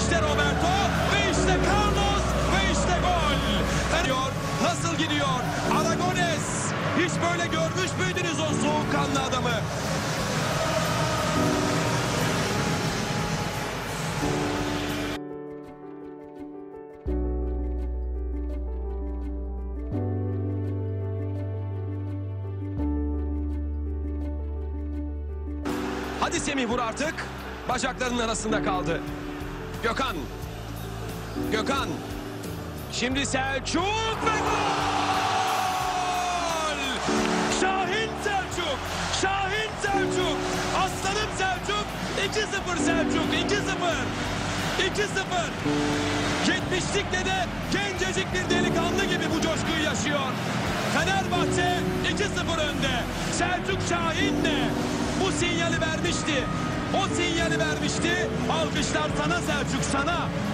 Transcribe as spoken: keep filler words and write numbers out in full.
İşte Roberto ve işte Carlos ve işte gol. Gidiyor. Nasıl gidiyor? Aragones. Hiç böyle görmüş müydünüz o soğukkanlı adamı? Hadi Semih, vur artık. Bacaklarının arasında kaldı. Gökhan. Gökhan. Şimdi Selçuk ve gol! Şahin Selçuk. Şahin Selçuk. Aslanım Selçuk. iki sıfır Selçuk. iki sıfır. iki sıfır. Yetmişlikte de gencecik bir delikanlı gibi bu coşkuyu yaşıyor. Fenerbahçe iki sıfır önde. Selçuk Şahin'le bu sinyali vermişti. O sinyali vermişti. Alkışlar sana Selçuk, sana.